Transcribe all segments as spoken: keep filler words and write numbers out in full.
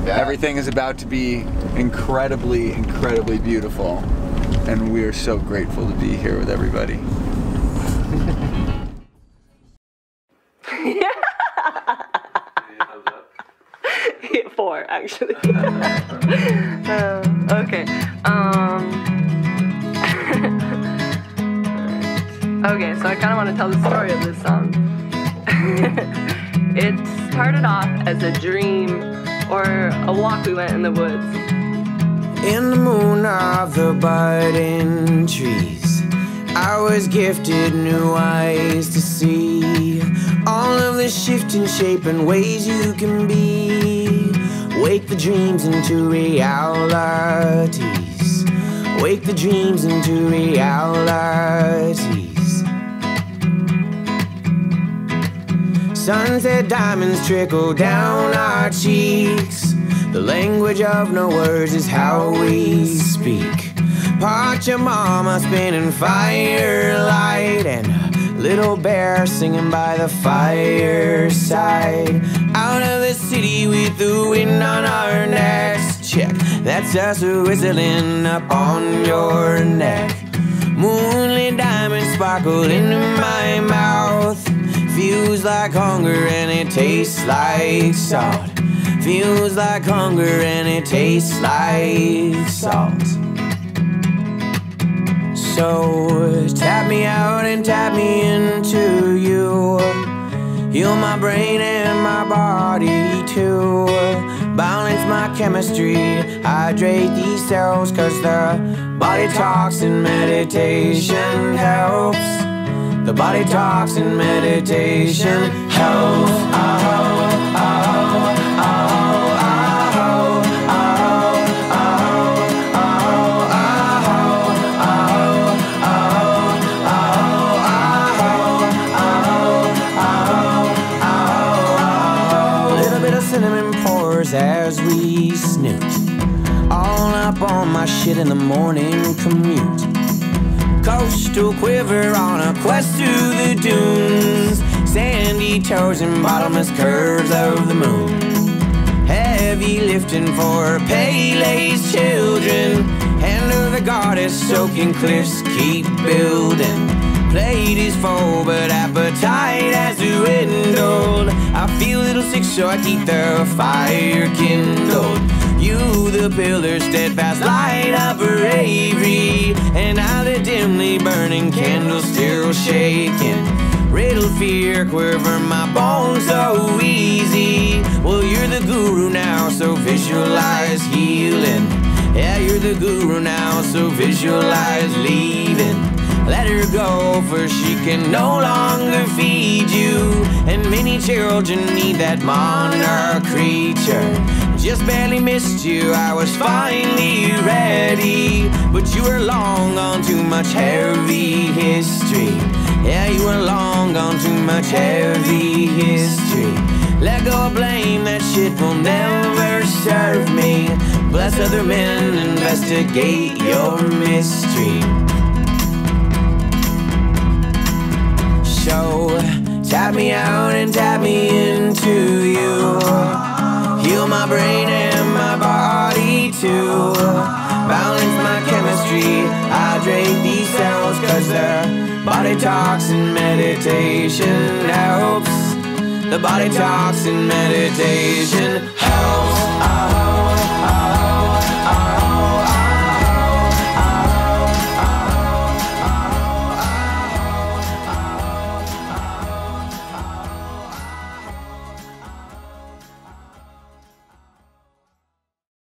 Yeah. Everything is about to be incredibly, incredibly beautiful. And we are so grateful to be here with everybody. Four, actually. uh, okay. Um. okay, so I kind of want to tell the story of this song. It started off as a dream or a walk we went in the woods. In the moon of the budding trees, I was gifted new eyes to see all of the shifting shape and ways you can be. Wake the dreams into realities. Wake the dreams into realities. Sunset diamonds trickle down our cheeks. The language of no words is how we speak. Part your mama spinning firelight and a little bear singing by the fireside. Out of the city with the wind on our necks. Check, that's us whistling up on your neck. Moonlit diamonds sparkle into my mouth. Feels like hunger and it tastes like salt. Feels like hunger and it tastes like salt. So tap me out and tap me into you. Heal my brain and my body too. Balance my chemistry, hydrate these cells, cause the body talks and meditation helps. The body talks and meditation helps. Oh, oh, oh, as we snoot all up on my shit in the morning commute. Coastal quiver on a quest through the dunes. Sandy toes and bottomless curves of the moon. Heavy lifting for Pele's children. Hand of the goddess soaking cliffs keep building. Plate is full, but appetite has dwindled. I feel a little sick, so I keep the fire kindled. You, the pillar, steadfast light of bravery, and I, the dimly burning candle, still shaking. Riddle fear, quiver my bones so easy. Well, you're the guru now, so visualize healing. Yeah, you're the guru now, so visualize leaving. Let her go, for she can no longer feed you. And many children need that monarch creature. Just barely missed you, I was finally ready. But you were long gone, too much heavy history. Yeah, you were long gone, too much heavy history. Let go of blame, that shit will never serve me. Bless other men, investigate your mystery. So, tap me out and tap me into you. Heal my brain and my body too. Balance my chemistry, hydrate these cells, cause the body talks and meditation helps. The body talks and meditation helps. Oh, oh, oh, oh.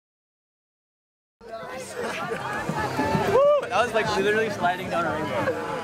That was like literally sliding down a rainbow.